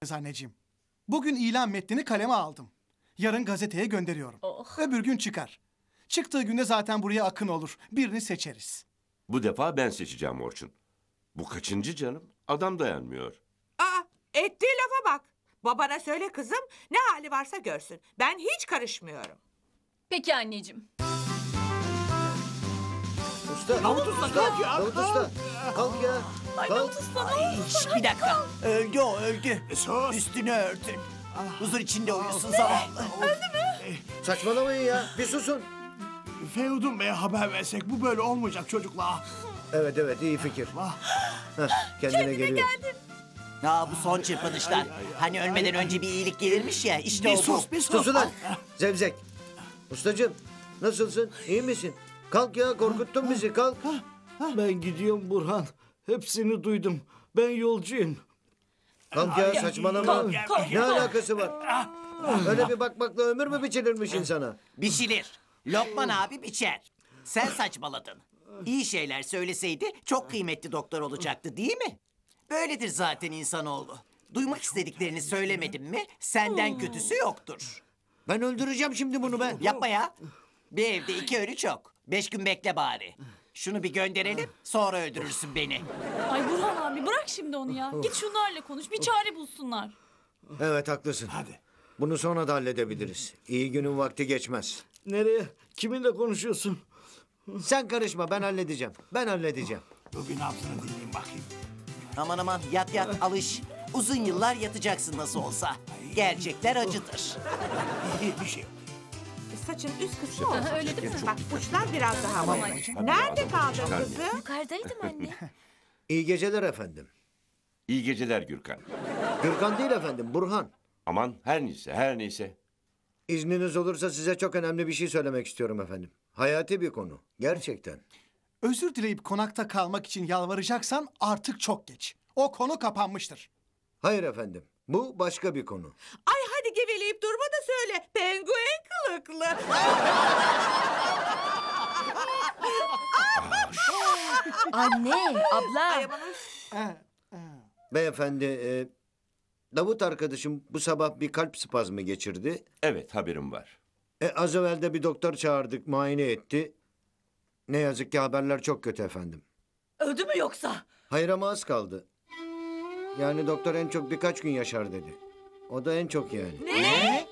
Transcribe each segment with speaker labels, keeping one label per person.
Speaker 1: Anneciğim. Bugün ilan metnini kaleme aldım. Yarın gazeteye gönderiyorum. Öbür gün çıkar. Çıktığı günde zaten buraya akın olur. Birini seçeriz.
Speaker 2: Bu defa ben seçeceğim Orçun. Bu kaçıncı canım? Adam dayanmıyor.
Speaker 3: Aa, ettiği lafa bak. Babana söyle kızım, ne hali varsa görsün. Ben hiç karışmıyorum.
Speaker 4: Peki anneciğim.
Speaker 5: Usta, Davut Usta, Davut Usta, kalk ya.
Speaker 4: Ay
Speaker 5: Kalk.
Speaker 4: Davut Usta ne oldu?
Speaker 6: Bir dakika. Öldü o, öldü.
Speaker 7: Sus.
Speaker 6: Üstünü örtün. Huzur içinde uyusun zavallı.
Speaker 5: Saçmalamayın ya, bir susun.
Speaker 7: Feridun Bey'e haber versek bu böyle olmayacak çocuklar.
Speaker 5: Evet, iyi fikir. Kendine geliyor.
Speaker 6: Bu son çırpınışlar. Hani ölmeden önce bir iyilik gelirmiş ya, işte
Speaker 7: Bir
Speaker 6: o bu.
Speaker 7: sus, bir sus.
Speaker 5: Susun lan, zevzek. Ustacığım, nasılsın, iyi misin? Kalk ya, korkuttun bizi, kalk.
Speaker 8: Ben gidiyorum Burhan. Hepsini duydum. Ben yolcuyum.
Speaker 5: Kalk ya, saçmalama.
Speaker 4: kalk,
Speaker 5: Ne alakası var? Öyle bir bakmakla ömür mü biçilirmiş insana?
Speaker 6: Biçilir. Lokman abi biçer. Sen saçmaladın. İyi şeyler söyleseydi çok kıymetli doktor olacaktı değil mi? Böyledir zaten insanoğlu. Duymak istediklerini söylemedim mi senden kötüsü yoktur.
Speaker 5: Ben öldüreceğim şimdi bunu ben.
Speaker 6: Yapma ya. Bir evde 2 ölü çok. 5 gün bekle bari. Şunu bir gönderelim sonra öldürürsün beni.
Speaker 4: Ay Burhan abi bırak şimdi onu ya. Git şunlarla konuş bir çare bulsunlar.
Speaker 5: Evet, haklısın.
Speaker 7: Hadi.
Speaker 5: Bunu sonra da halledebiliriz. İyi günün vakti geçmez.
Speaker 8: Nereye? Kiminle konuşuyorsun?
Speaker 5: Sen karışma, ben halledeceğim. Ben halledeceğim.
Speaker 7: Dur bir nabzını dinleyeyim bakayım.
Speaker 6: Aman yat alış. Uzun yıllar yatacaksın nasıl olsa. Gerçekler acıdır.
Speaker 7: Bir şey yok.
Speaker 3: Saçın üst kısmı olsun.
Speaker 4: Öyle değil mi?
Speaker 3: Bak uçlar biraz daha havaya. Nerede kaldın kızım?
Speaker 4: Yukarıdaydım anne.
Speaker 5: İyi geceler efendim.
Speaker 2: İyi geceler Gürkan.
Speaker 5: Gürkan değil efendim, Burhan.
Speaker 2: Aman her neyse.
Speaker 5: İzniniz olursa size çok önemli bir şey söylemek istiyorum efendim. Hayati bir konu, gerçekten.
Speaker 1: Özür dileyip konakta kalmak için yalvaracaksan artık çok geç. O konu kapanmıştır.
Speaker 5: Hayır efendim, bu başka bir konu.
Speaker 3: Ay hadi geveleyip durma da söyle. Penguen kılıklı.
Speaker 4: Anne, abla.
Speaker 3: Ay aman.
Speaker 5: Beyefendi, Davut arkadaşım bu sabah bir kalp spazmı geçirdi.
Speaker 2: Evet haberim var.
Speaker 5: Az evvel de bir doktor çağırdık, muayene etti. Ne yazık ki haberler çok kötü efendim.
Speaker 4: Öldü mü yoksa?
Speaker 5: Hayır ama az kaldı. Yani doktor en çok birkaç gün yaşar dedi. O da en çok yani.
Speaker 3: Ne?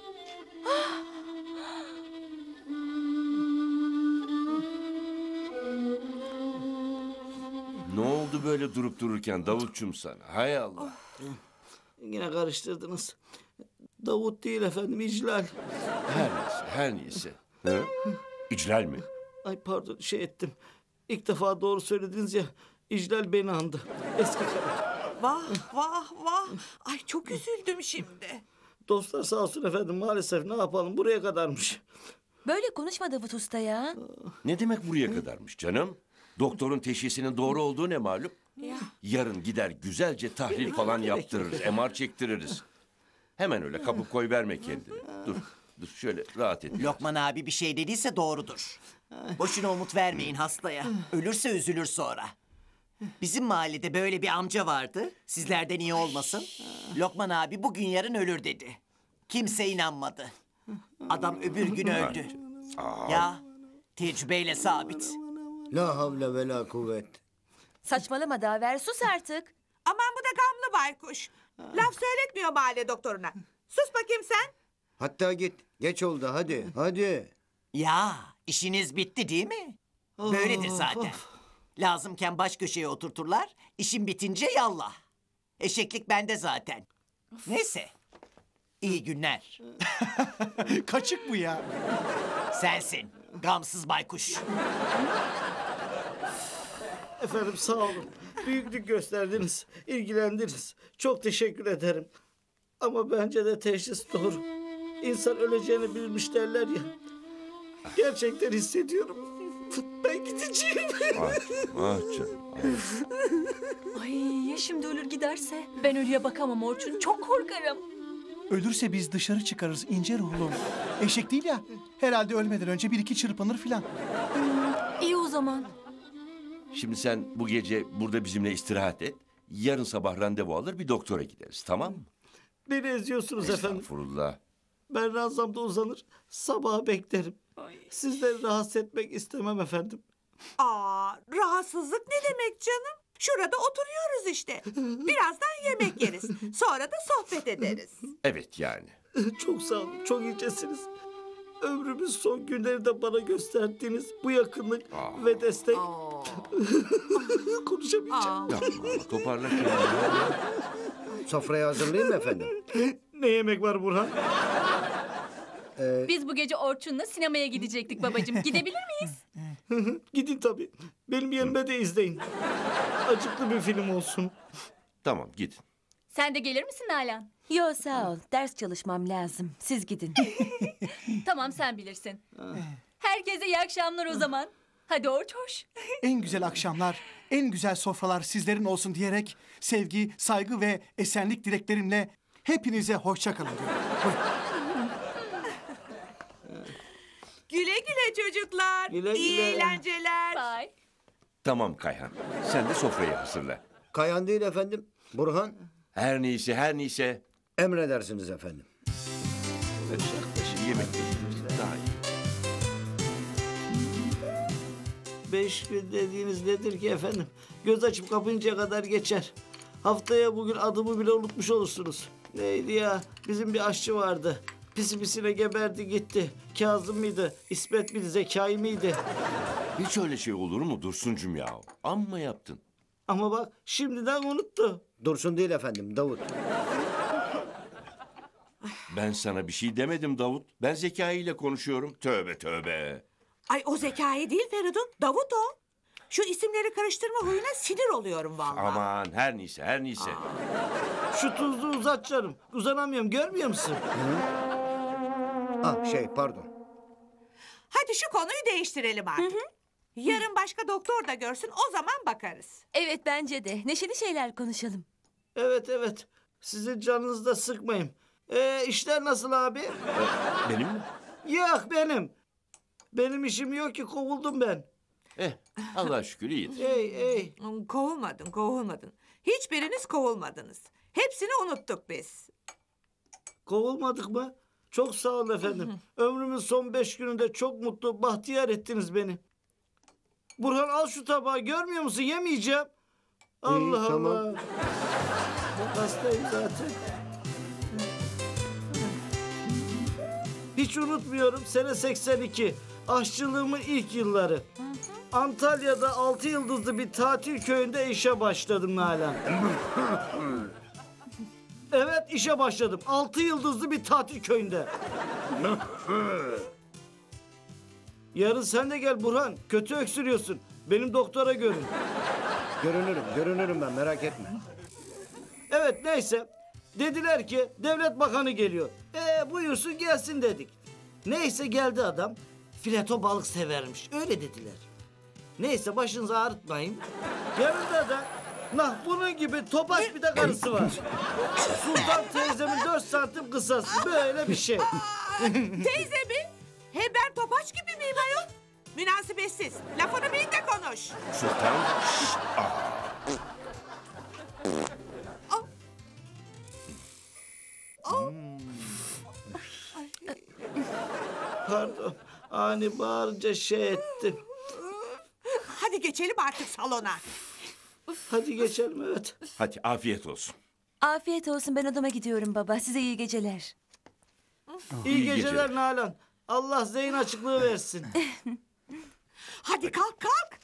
Speaker 2: Ne oldu böyle durup dururken Davutçum sana? Hay Allah.
Speaker 8: Yine karıştırdınız. Davut değil efendim, İclal.
Speaker 2: Her neyse. Hı? İclal mi?
Speaker 8: Ay pardon şey ettim. İlk defa doğru söylediniz ya. İclal beni andı. Eski karım.
Speaker 3: Vah vah vah. Ay çok üzüldüm şimdi.
Speaker 8: Dostlar sağ olsun efendim, maalesef ne yapalım, buraya kadarmış.
Speaker 4: Böyle konuşma Davut Usta ya.
Speaker 2: Ne demek buraya kadarmış canım? Doktorun teşhisinin doğru olduğu ne malum? Yarın gider güzelce tahlil falan yaptırırız. MR çektiririz. Hemen öyle kapıp koy verme kendini. Dur şöyle rahat et.
Speaker 6: Lokman abi bir şey dediyse doğrudur. Boşuna umut vermeyin hastaya. Ölürse üzülür sonra. Bizim mahallede böyle bir amca vardı. Sizlerden iyi olmasın. Lokman abi bugün yarın ölür dedi. Kimse inanmadı. Adam öbür gün öldü. Ya tecrübeyle sabit.
Speaker 5: La havle ve la kuvvet.
Speaker 4: Saçmalama daha ver sus artık.
Speaker 3: Aman bu da gamlı baykuş. Laf söyletmiyor mahalle doktoruna. Sus bakayım sen.
Speaker 5: Hatta git. Geç oldu, hadi.
Speaker 6: Ya işiniz bitti değil mi? Böyledir zaten. Lazımken baş köşeye oturturlar. İşin bitince yallah. Eşeklik bende zaten. Neyse. İyi günler.
Speaker 1: Kaçık bu ya.
Speaker 6: Sensin. Gamsız baykuş.
Speaker 8: Efendim sağ olun. Büyüklük gösterdiniz, ilgilendiniz. Çok teşekkür ederim. Ama bence de teşhis doğru. İnsan öleceğini bilmiş derler ya. Gerçekten hissediyorum. Ben gideceğim.
Speaker 2: Canım.
Speaker 4: Ay ya şimdi ölür giderse? Ben ölüye bakamam Orçun. Çok korkarım.
Speaker 1: Ölürse biz dışarı çıkarız ince ruhlum. Eşek değil ya. Herhalde ölmeden önce bir iki çırpınır filan.
Speaker 4: İyi o zaman.
Speaker 2: Şimdi sen bu gece burada bizimle istirahat et. Yarın sabah randevu alır bir doktora gideriz tamam mı?
Speaker 8: Beni eziyorsunuz efendim.
Speaker 2: Estağfurullah.
Speaker 8: Ben ranzamda uzanır, sabaha beklerim. Sizleri rahatsız etmek istemem efendim.
Speaker 3: Aa, rahatsızlık ne demek canım? Şurada oturuyoruz işte. Birazdan yemek yeriz. Sonra da sohbet ederiz.
Speaker 2: Evet yani.
Speaker 8: Çok sağ olun, çok incesiniz. Ömrümün son günlerinde bana gösterdiğiniz bu yakınlık ve destek... Konuşamayacağım.
Speaker 2: Yapma, toparla kendini.
Speaker 5: Sofrayı hazırlayayım mı efendim?
Speaker 8: Ne yemek var Burhan?
Speaker 4: Biz bu gece Orçun'la sinemaya gidecektik babacığım. Gidebilir miyiz?
Speaker 8: Gidin tabii. Benim yerime de izleyin. Acıklı bir film olsun.
Speaker 2: Tamam gidin.
Speaker 4: Sen de gelir misin Nalan?
Speaker 9: Yo sağ ol. Ders çalışmam lazım. Siz gidin.
Speaker 4: Tamam sen bilirsin. Herkese iyi akşamlar o zaman. Hadi Orçoş.
Speaker 1: En güzel akşamlar, en güzel sofralar sizlerin olsun diyerek sevgi, saygı ve esenlik dileklerimle hepinize hoşça kalın diyorum. Buyurun.
Speaker 3: Güle güle çocuklar.
Speaker 8: Güle
Speaker 3: İyi
Speaker 8: güle.
Speaker 3: eğlenceler.
Speaker 4: Bye.
Speaker 2: Tamam Kayhan. Sen de sofrayı hazırla.
Speaker 5: Kayhan değil efendim. Burhan.
Speaker 2: Her neyse her neyse.
Speaker 5: Emredersiniz efendim.
Speaker 2: Yemek yiyelim. Daha iyi.
Speaker 8: 5 gün dediğiniz nedir ki efendim? Göz açıp kapayıncaya kadar geçer. Haftaya bugün adımı bile unutmuş olursunuz. Neydi ya? Bizim bir aşçı vardı. Pisi pisine geberdi gitti. Kazım mıydı? İsmet miydi? Zekai miydi?
Speaker 2: Hiç öyle şey olur mu Dursuncum ya? Amma yaptın.
Speaker 8: Ama bak şimdiden unuttu.
Speaker 5: Dursun değil efendim, Davut.
Speaker 2: Ben sana bir şey demedim Davut. Ben Zekai ile konuşuyorum. Tövbe tövbe.
Speaker 3: Ay o Zekai değil Feridun. Davut o. Şu isimleri karıştırma huyuna sinir oluyorum vallahi.
Speaker 2: Aman her neyse her neyse.
Speaker 8: Şu tuzlu uzat canım. Uzanamıyorum görmüyor musun?
Speaker 5: Pardon.
Speaker 3: Hadi şu konuyu değiştirelim artık. Yarın başka doktor da görsün o zaman bakarız.
Speaker 9: Evet bence de. Neşeli şeyler konuşalım.
Speaker 8: Evet. Sizin canınızı da sıkmayın. İşler nasıl abi?
Speaker 2: Benim mi?
Speaker 8: Yok benim. Benim işim yok ki kovuldum ben.
Speaker 2: Allah'a şükür iyidir.
Speaker 8: Ey.
Speaker 3: Kovulmadın. Hiçbiriniz kovulmadınız. Hepsini unuttuk biz.
Speaker 8: Kovulmadık mı? Çok sağ olun efendim. Ömrümün son 5 gününde çok mutlu, bahtiyar ettiniz beni. Burhan al şu tabağı görmüyor musun? Yemeyeceğim. Allah
Speaker 5: tamam.
Speaker 8: Allah. Bak hastayım zaten. Hiç unutmuyorum sene 82. Aşçılığımın ilk yılları. Antalya'da 6 yıldızlı bir tatil köyünde işe başladım Nalan. Evet işe başladım. 6 yıldızlı bir tatil köyünde. Yarın sen de gel Burhan. Kötü öksürüyorsun. Benim doktora görün.
Speaker 5: Görünürüm ben, merak etme.
Speaker 8: Evet neyse. Dediler ki devlet bakanı geliyor. Buyursun gelsin dedik. Neyse geldi adam. Fileto balık severmiş. Öyle dediler. Neyse başınızı ağrıtmayın. Yanında da bunun gibi topaç bir de karısı var. Sultan teyzemin 4 santim kısası. Böyle bir şey.
Speaker 3: Teyze mi? He ben topaç gibi miyim ayol? Münasebetsiz. Lafını bil de konuş.
Speaker 2: Sultan.
Speaker 8: Pardon. Ani bağırınca şey ettim.
Speaker 3: Hadi geçelim artık salona.
Speaker 8: Hadi geçelim evet.
Speaker 2: Hadi afiyet olsun.
Speaker 9: Afiyet olsun, ben odama gidiyorum baba. Size iyi geceler.
Speaker 8: İyi geceler
Speaker 2: geceler.
Speaker 8: Nalan. Allah zihin açıklığı versin.
Speaker 3: Hadi kalk.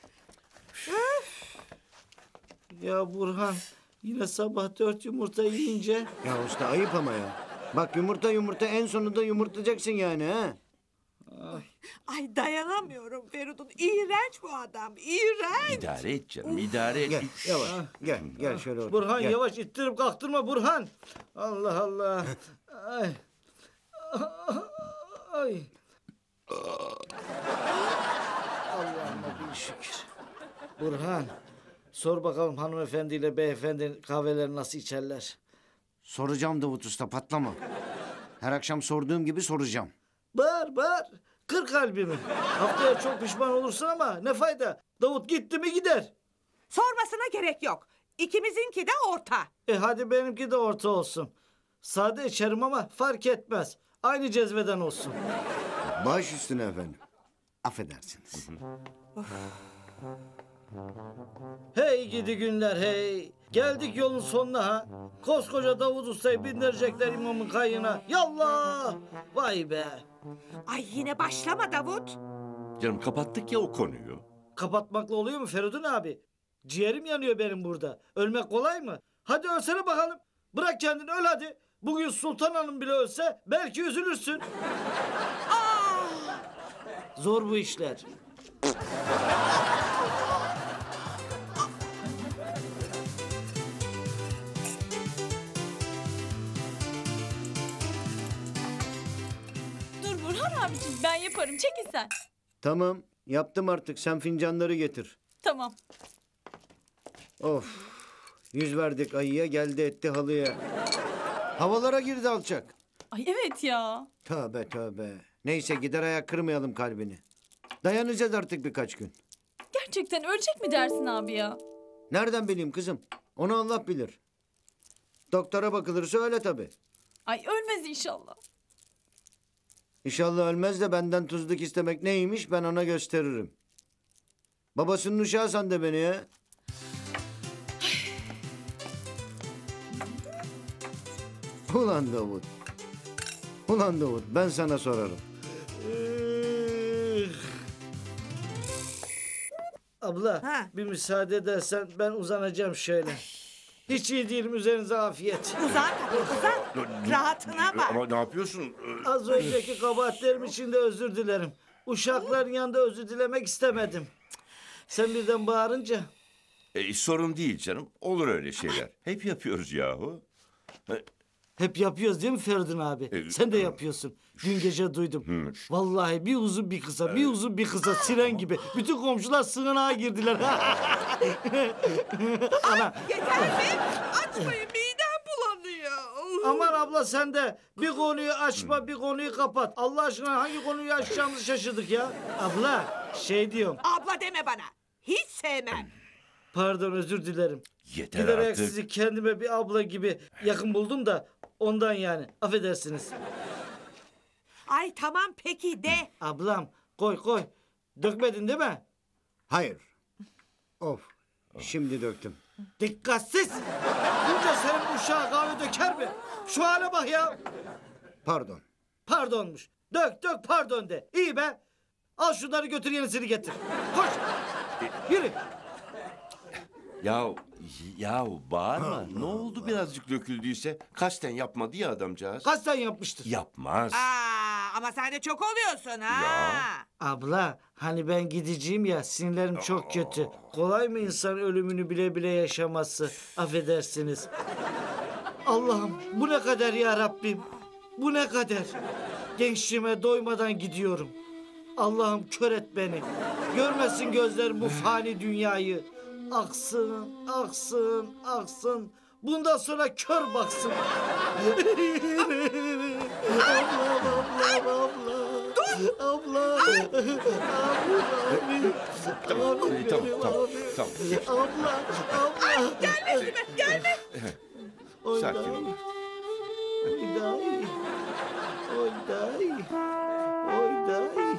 Speaker 8: Ya Burhan yine sabah 4 yumurta yiyince
Speaker 5: Ya usta ayıp ama ya. Bak yumurta en sonunda yumurtlayacaksın yani ha.
Speaker 3: Ay dayanamıyorum Feridun. İğrenç bu adam. İğrenç.
Speaker 2: İdare et canım idare et.
Speaker 5: Gel yavaş. Gel şöyle otur.
Speaker 8: Burhan
Speaker 5: Gel.
Speaker 8: yavaş ittirip kalktırma Burhan. Allah Allah. Ay. Ay. Allah'ıma bin şükür. Burhan sor bakalım hanımefendiyle beyefendi kahveleri nasıl içerler?
Speaker 5: Soracağım Davut Usta, patlama. Her akşam sorduğum gibi soracağım.
Speaker 8: Bağır. Kır kalbimi. Haftaya çok pişman olursun ama ne fayda. Davut gitti mi gider.
Speaker 3: Sormasına gerek yok. İkimizinki de orta.
Speaker 8: Hadi benimki de orta olsun. Sade içerim ama fark etmez. Aynı cezveden olsun.
Speaker 5: Baş üstüne efendim. Affedersiniz.
Speaker 8: Hey gidi günler hey. Geldik yolun sonuna ha. Koskoca Davut Usta'yı bindirecekler imamın kayığına. Yallah! Vay be.
Speaker 3: Ay yine başlama Davut.
Speaker 2: Canım kapattık ya o konuyu.
Speaker 8: Kapatmakla oluyor mu Feridun abi? Ciğerim yanıyor benim burada. Ölmek kolay mı? Hadi ölsene bakalım. Bırak kendini öl hadi. Bugün Sultan Hanım bile ölse belki üzülürsün. Zor bu işler.
Speaker 4: Dur Burhan abiciğim ben yaparım. Çekil sen.
Speaker 5: Tamam, yaptım artık. Sen fincanları getir.
Speaker 4: Tamam.
Speaker 5: Of, yüz verdik ayıya, geldi etti halıya. Havalara girdi alçak.
Speaker 4: Ay evet ya.
Speaker 5: Tövbe tövbe. Neyse gider ayak kırmayalım kalbini. Dayanacağız artık birkaç gün.
Speaker 4: Gerçekten ölecek mi dersin abi ya?
Speaker 5: Nereden bileyim kızım? Onu Allah bilir. Doktora bakılırsa öyle tabii.
Speaker 4: Ay ölmez inşallah.
Speaker 5: İnşallah ölmez de benden tuzluk istemek neymiş ben ona gösteririm. Babasının uşağı sandı beni ya. Ulan Davut. Ulan Davut ben sana sorarım.
Speaker 8: Abla
Speaker 3: Ha.
Speaker 8: bir müsaade edersen ben uzanacağım şöyle. Hiç iyi değilim üzerinize afiyet.
Speaker 3: Uzan tabii uzan. Rahatına bak.
Speaker 2: Ama ne yapıyorsun?
Speaker 8: Az önceki kabahatlerim için de özür dilerim. Uşakların yanında özür dilemek istemedim. Sen birden bağırınca
Speaker 2: Sorun değil canım. Olur öyle şeyler. Hep yapıyoruz yahu.
Speaker 8: hep yapıyoruz değil mi Feridun abi? Sen de yapıyorsun. Dün gece duydum. Vallahi bir uzun bir kısa, bir uzun bir kısa siren gibi. Bütün komşular sığınağa girdiler. Ana.
Speaker 3: Yeter be. Açmayın midem bulanıyor.
Speaker 8: Aman abla sen de bir konuyu açma, bir konuyu kapat. Allah aşkına hangi konuyu açacağımızı şaşırdık ya. Abla şey diyorum.
Speaker 3: Abla deme bana. Hiç sevmem.
Speaker 8: Pardon özür dilerim.
Speaker 2: Yeter
Speaker 8: Giderek
Speaker 2: artık.
Speaker 8: sizi kendime bir abla gibi yakın buldum da ondan yani. Affedersiniz.
Speaker 3: Ay tamam peki de.
Speaker 8: Ablam koy koy. Dökmedin değil mi?
Speaker 5: Hayır. Of. Şimdi döktüm.
Speaker 8: Dikkatsiz. Bunca senin uşağı kahve döker mi? Şu hale bak ya.
Speaker 5: Pardon.
Speaker 8: Pardonmuş. Dök dök pardon de. İyi be. Al şunları götür yenisini getir. Koş. Yürü.
Speaker 2: Ya bağırma. Ne oldu birazcık döküldüyse? Kasten yapmadı ya adamcağız.
Speaker 8: Kaç tane yapmıştır?
Speaker 2: Yapmaz.
Speaker 3: Ama sen de çok oluyorsun ha.
Speaker 2: Ya.
Speaker 8: Abla hani ben gideceğim ya sinirlerim çok kötü. Kolay mı insan ölümünü bile bile yaşaması? Affedersiniz. Allah'ım bu ne kadar ya Rabbim? Bu ne kadar? Gençliğime doymadan gidiyorum. Allah'ım kör et beni. Görmesin gözlerim bu fani dünyayı. Aksın, aksın, aksın. Bundan sonra kör baksın. Abla. Abla.
Speaker 2: Tamam.
Speaker 8: Abla.
Speaker 3: Gelme üstüme gelme.
Speaker 2: Sakin ol.
Speaker 8: Oy day. Oy day. Oy day.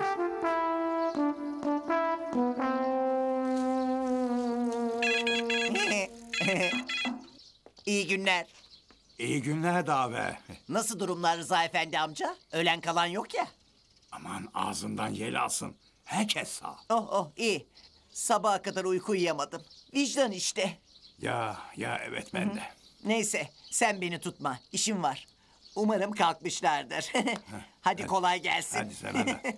Speaker 6: İyi günler.
Speaker 7: İyi günler dabe.
Speaker 6: Nasıl durumlar Rıza Efendi amca? Ölen kalan yok ya.
Speaker 7: Aman ağzından yel alsın. Herkes sağ.
Speaker 6: Oh iyi. Sabaha kadar uyku uyuyamadım. Vicdan işte.
Speaker 7: Ya evet ben de.
Speaker 6: Neyse sen beni tutma. İşim var. Umarım kalkmışlardır. Hadi kolay gelsin.
Speaker 7: Hadi sana da.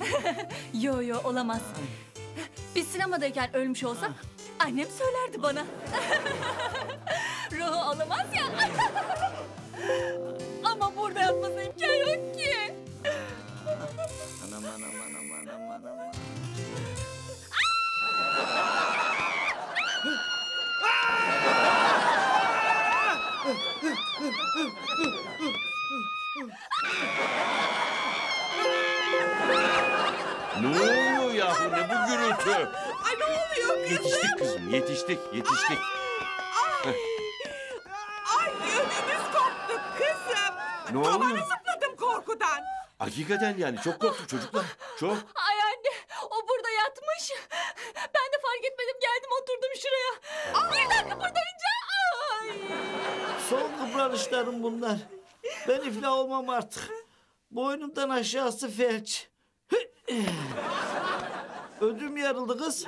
Speaker 4: Yo yo olamaz. Biz sinemadayken ölmüş olsak annem söylerdi bana. Ruhu alamaz ya. Ama burada yatması imkan yok ki.
Speaker 8: Anam anam anam anam anam.
Speaker 2: Ne oluyor yahu, ne bu gürültü?
Speaker 3: Ay ne oluyor kızım?
Speaker 2: Yetiştik kızım, yetiştik.
Speaker 3: Ay ödümüz koptu kızım.
Speaker 2: Ne
Speaker 3: Tavana
Speaker 2: oluyor?
Speaker 3: zıpladım korkudan.
Speaker 2: Hakikaten yani çok korktuk çocuklar, çok.
Speaker 4: Ay anne o burada yatmış. Ben de fark etmedim geldim oturdum şuraya. Birden kıpırdayınca. Ay.
Speaker 8: Son kıpranışlarım bunlar. Ben iflah olmam artık. Boynumdan aşağısı felç. Ödüm yarıldı kız.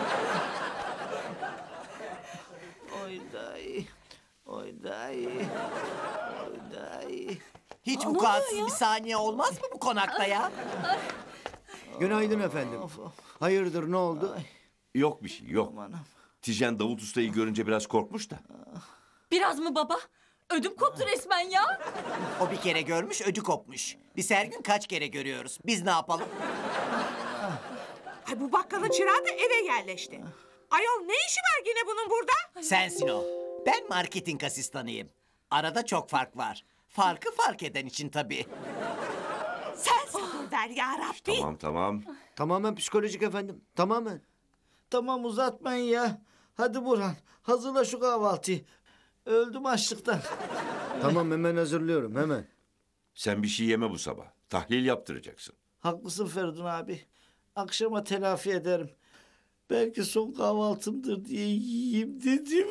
Speaker 8: Oy dayı. Oy dayı. Oy dayı.
Speaker 6: Hiç vukuatsız bir saniye olmaz mı bu konakta ya?
Speaker 5: Günaydın efendim. Hayırdır ne oldu?
Speaker 2: Yok bir şey, yok.
Speaker 8: Amanım.
Speaker 2: Tijen Davut Usta'yı görünce biraz korkmuş da.
Speaker 4: Biraz mı baba? Ödüm koptu resmen ya.
Speaker 6: O bir kere görmüş, ödü kopmuş. Biz her gün kaç kere görüyoruz? Biz ne yapalım?
Speaker 3: Ay bu bakkalın çırağı da eve yerleşti. Ayol ne işi var yine bunun burada?
Speaker 6: Sensin o. Ben marketing asistanıyım. Arada çok fark var. Farkı fark eden için tabii.
Speaker 3: Sen sabır ver ya Rabbi.
Speaker 2: Tamam.
Speaker 5: Tamamen psikolojik efendim. Tamamen.
Speaker 8: Tamam uzatmayın ya. Hadi Burhan hazırla şu kahvaltıyı. Öldüm açlıktan.
Speaker 5: Tamam hemen hazırlıyorum hemen.
Speaker 2: Sen bir şey yeme bu sabah. Tahlil yaptıracaksın.
Speaker 8: Haklısın Feridun abi. Akşama telafi ederim. Belki son kahvaltımdır diye yiyeyim dedim.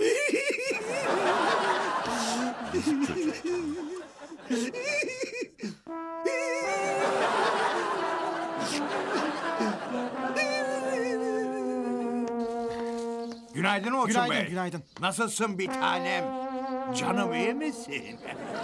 Speaker 7: Günaydın Orçun
Speaker 1: Günaydın,
Speaker 7: Bey.
Speaker 1: günaydın.
Speaker 7: Nasılsın bir tanem? Canım iyi misin?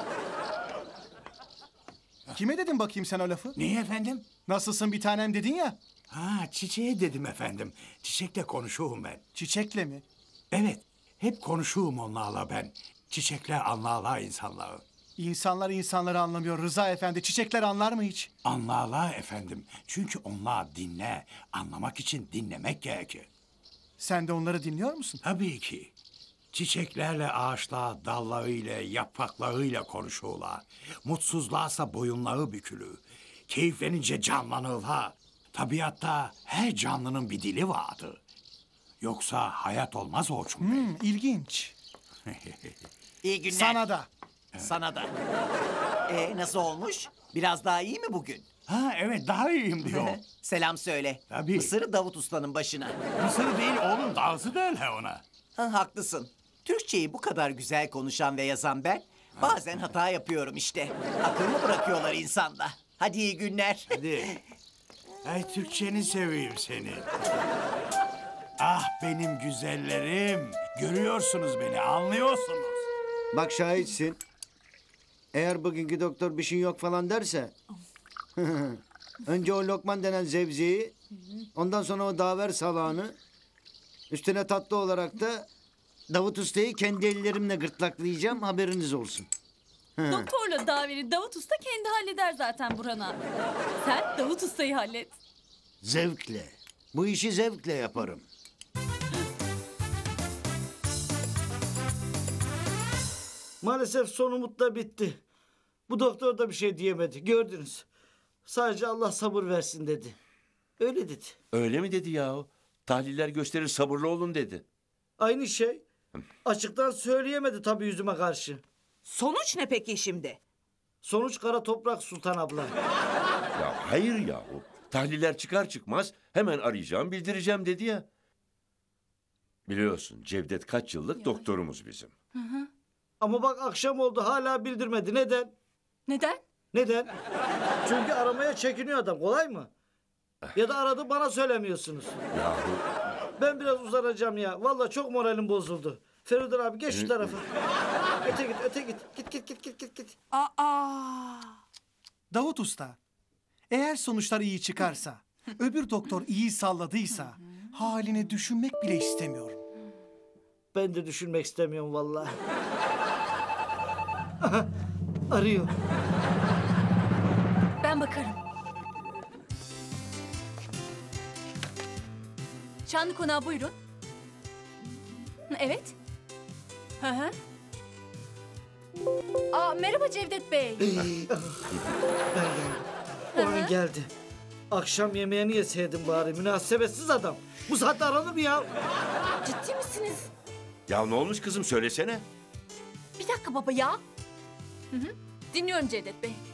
Speaker 1: Kime dedin bakayım sen o lafı?
Speaker 7: Niye efendim?
Speaker 1: Nasılsın bir tanem dedin ya.
Speaker 7: Ha çiçeğe dedim efendim. Çiçekle konuşuğum ben.
Speaker 1: Çiçekle mi?
Speaker 7: Evet. Hep konuşuğum onlarla ben. Çiçekler anlarlar insanları.
Speaker 1: İnsanlar insanları anlamıyor Rıza Efendi. Çiçekler anlar mı hiç?
Speaker 7: Anlarlar efendim. Çünkü onlar dinler. Anlamak için dinlemek gerekir.
Speaker 1: Sen de onları dinliyor musun?
Speaker 7: Tabii ki. Çiçeklerle ağaçlar dallarıyla, yapraklarıyla konuşurlar. Mutsuzlarsa boyunları bükülür. Keyiflenince canlanırlar. Tabiatta her canlının bir dili vardır. Yoksa hayat olmaz Orçun Bey.
Speaker 1: İlginç.
Speaker 6: İyi günler.
Speaker 1: Sana da.
Speaker 6: Sana da. Nasıl olmuş? Biraz daha iyi mi bugün?
Speaker 7: Ha evet daha iyiyim diyor.
Speaker 6: Selam söyle.
Speaker 7: Tabii.
Speaker 6: Mısır'ı Davut Usta'nın başına.
Speaker 7: Mısır değil oğlum dağısı derler ona.
Speaker 6: Ha, haklısın. Türkçeyi bu kadar güzel konuşan ve yazan ben bazen hata yapıyorum işte. Akıl mı bırakıyorlar insanda? Hadi iyi günler.
Speaker 7: Hadi. Ay Türkçeni seveyim seni. Ah benim güzellerim. Görüyorsunuz beni, anlıyorsunuz.
Speaker 5: Bak şahitsin. Eğer bugünkü doktor bir şey yok falan derse... önce o Lokman denen zevziyi... ondan sonra o daver salağını... üstüne tatlı olarak da... Davut Usta'yı kendi ellerimle gırtlaklayacağım haberiniz olsun.
Speaker 4: Doktorla daveri Davut Usta kendi halleder zaten Burhan abi. Sen Davut Usta'yı hallet.
Speaker 5: Zevkle. Bu işi zevkle yaparım.
Speaker 8: Maalesef son umut da bitti. Bu doktor da bir şey diyemedi. Gördünüz. Sadece Allah sabır versin dedi. Öyle dedi.
Speaker 2: Öyle mi dedi yahu? Tahliller gösterir, sabırlı olun dedi.
Speaker 8: Aynı şey. Açıktan söyleyemedi tabii yüzüme karşı.
Speaker 3: Sonuç ne peki şimdi?
Speaker 8: Sonuç kara toprak Sultan abla.
Speaker 2: Ya hayır yahu. Tahliller çıkar çıkmaz hemen arayacağım, bildireceğim dedi ya. Biliyorsun Cevdet kaç yıllık doktorumuz bizim.
Speaker 8: Ama bak akşam oldu hala bildirmedi. Neden?
Speaker 4: Neden?
Speaker 8: Neden? Çünkü aramaya çekiniyor adam. Kolay mı? Ya da aradı bana söylemiyorsunuz.
Speaker 2: Yahu
Speaker 8: Ben biraz uzanacağım ya. Vallahi çok moralim bozuldu. Feridun abi geç şu tarafa. Öte git, öte git. Git.
Speaker 3: Aa.
Speaker 1: Davut Usta, eğer sonuçlar iyi çıkarsa... Öbür doktor iyi salladıysa halini düşünmek bile istemiyorum.
Speaker 8: Ben de düşünmek istemiyorum vallahi. Aha, arıyor.
Speaker 4: Ben bakarım. Şanlı Konağı buyurun. Evet. Hı hı. Aa, merhaba Cevdet Bey.
Speaker 8: O an geldi. Akşam yemeğini yeseydim bari, münasebetsiz adam. Bu saatte aranır mı ya?
Speaker 4: Ciddi misiniz?
Speaker 2: Ya ne olmuş kızım söylesene.
Speaker 4: Bir dakika baba ya. Hı hı. Dinliyorum Cevdet Bey.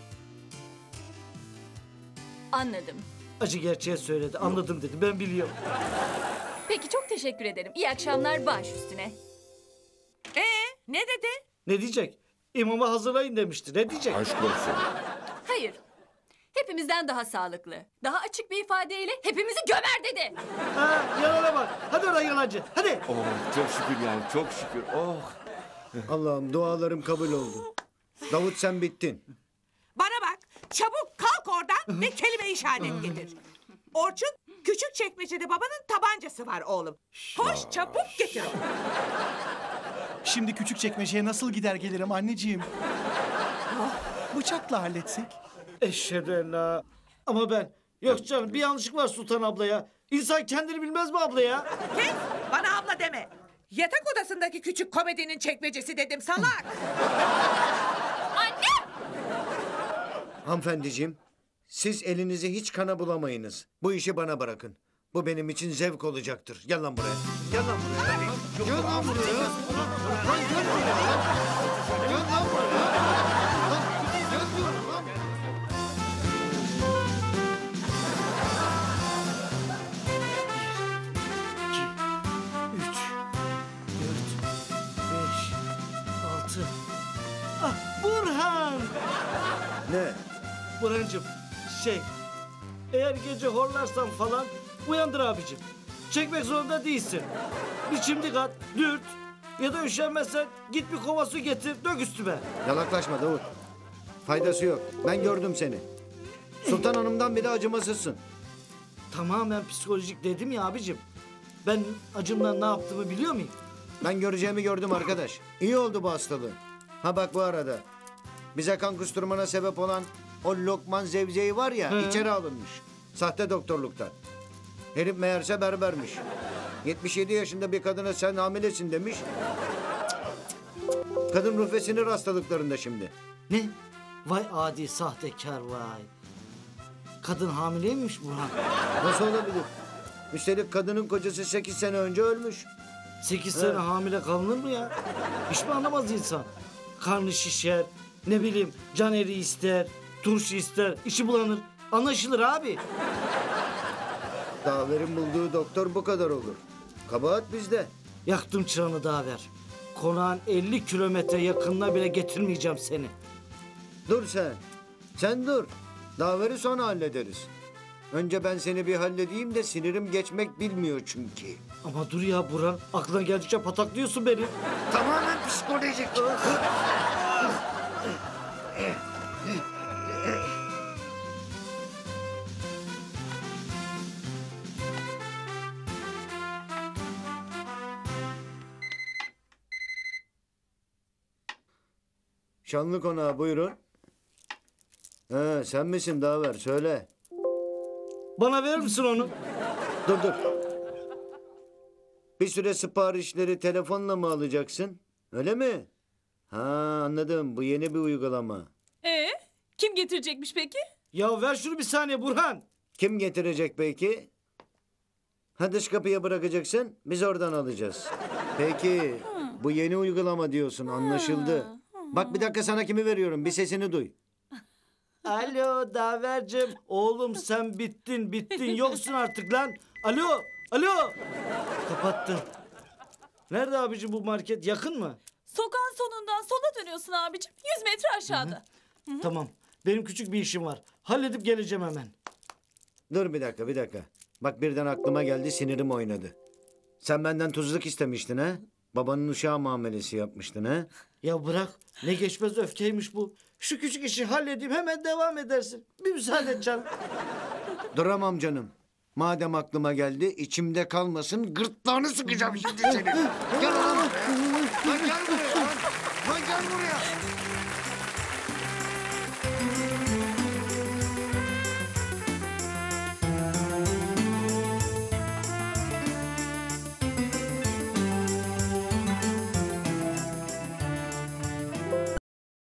Speaker 4: Anladım.
Speaker 8: Acı gerçeği söyledi, anladım dedi, ben biliyorum.
Speaker 4: Peki çok teşekkür ederim. İyi akşamlar baş üstüne.
Speaker 3: Ne dedi?
Speaker 8: Ne diyecek? İmamı hazırlayın demişti, ne diyecek?
Speaker 2: Aşk olsun.
Speaker 4: Hayır. Hepimizden daha sağlıklı. Daha açık bir ifadeyle hepimizi gömer dedi.
Speaker 8: Ha, yalana bak. Hadi oradan yalancı, hadi.
Speaker 2: Oh çok şükür yani çok şükür. Oh.
Speaker 5: Allah'ım dualarım kabul oldu. Davut sen bittin.
Speaker 3: Bana bak, çabuk kalk oradan ve kelime işaret getir. Orçun, küçük çekmecede babanın tabancası var oğlum. Koş çabuk getir onu.
Speaker 1: Şimdi küçük çekmeceye nasıl gider gelirim anneciğim? Bıçakla halletsek.
Speaker 8: Eşhedü en la. Ama ben, yok canım bir yanlışlık var Sultan abla ya. İnsan kendini bilmez mi abla ya?
Speaker 3: Kes, bana abla deme. Yatak odasındaki küçük komedinin çekmecesi dedim salak.
Speaker 5: Hanımefendiciğim, siz elinizi hiç kana bulamayınız. Bu işi bana bırakın. Bu benim için zevk olacaktır. Gel lan buraya. Gel lan buraya. Gel lan buraya. Lan gel buraya. Gel lan buraya. Lan gel diyorum lan.
Speaker 8: Üç, dört, beş, altı. Ah, Burhan!
Speaker 5: Ne?
Speaker 8: Burhancığım, eğer gece horlarsan falan uyandır abicim. Çekmek zorunda değilsin. Bir çimdik at, dürt. Ya da üşenmezsen git bir kova su getir, dök üstüme.
Speaker 5: Yalaklaşma Davut. Faydası yok. Ben gördüm seni. Sultan Hanım'dan bile acımasızsın.
Speaker 8: Tamamen psikolojik dedim ya abicim. Ben acımdan ne yaptığımı biliyor muyum?
Speaker 5: Ben göreceğimi gördüm arkadaş. İyi oldu bu hastalığı. Ha bak bu arada. Bize kan kusturmana sebep olan o Lokman Zevze'yi var ya içeri alınmış. Sahte doktorluktan. Herif meğerse berbermiş. 77 yaşında bir kadına sen hamilesin demiş. Kadın ruh ve sinir hastalıklarında şimdi.
Speaker 8: Ne? Vay adi sahtekar vay. Kadın hamileymiş Burhan.
Speaker 5: Nasıl olabilir? Üstelik kadının kocası 8 sene önce ölmüş.
Speaker 8: 8 sene hamile kalınır mı ya? Hiç mi anlamaz insan? Karnı şişer, ne bileyim can eri ister, turşu ister, içi bulanır. Anlaşılır abi.
Speaker 5: Dağların bulduğu doktor bu kadar olur. Kabahat bizde.
Speaker 8: Yaktım çırağını daha ver. Konağın 50 kilometre yakınına bile getirmeyeceğim seni.
Speaker 5: Dur sen. Sen dur. Daveri sonra hallederiz. Önce ben seni bir halledeyim de sinirim geçmek bilmiyor çünkü.
Speaker 8: Ama dur ya Burhan, aklına geldikçe pataklıyorsun beni.
Speaker 5: Tamamen psikolojik. Şanlı Konağı buyurun. Sen misin Daver söyle.
Speaker 8: Bana verir misin onu?
Speaker 5: Dur. Bir süre siparişleri telefonla mı alacaksın? Öyle mi? Ha anladım. Bu yeni bir uygulama.
Speaker 4: Kim getirecekmiş peki?
Speaker 8: Ya ver şunu bir saniye Burhan.
Speaker 5: Kim getirecek peki? Ha dış kapıya bırakacaksın. Biz oradan alacağız. Peki. Bu yeni uygulama diyorsun. Anlaşıldı. Bak bir dakika sana kimi veriyorum. Bir sesini duy.
Speaker 8: Alo Davercim. Oğlum sen bittin. Yoksun artık lan. Alo. Kapattın. Nerede abicim bu market? Yakın mı?
Speaker 4: Sokağın sonundan sola dönüyorsun abicim. 100 metre aşağıda.
Speaker 8: Tamam. Benim küçük bir işim var. Halledip geleceğim hemen.
Speaker 5: Dur bir dakika. Bak birden aklıma geldi sinirim oynadı. Sen benden tuzluk istemiştin ha? Babanın uşağı muamelesi yapmıştın ha?
Speaker 8: Ya bırak. Ne geçmez öfkeymiş bu. Şu küçük işi halledeyim hemen devam edersin. Bir müsaade et canım.
Speaker 5: Duramam canım. Madem aklıma geldi, içimde kalmasın, gırtlağını sıkacağım şimdi senin. Gel lan buraya. Lan gel buraya. Lan gel buraya.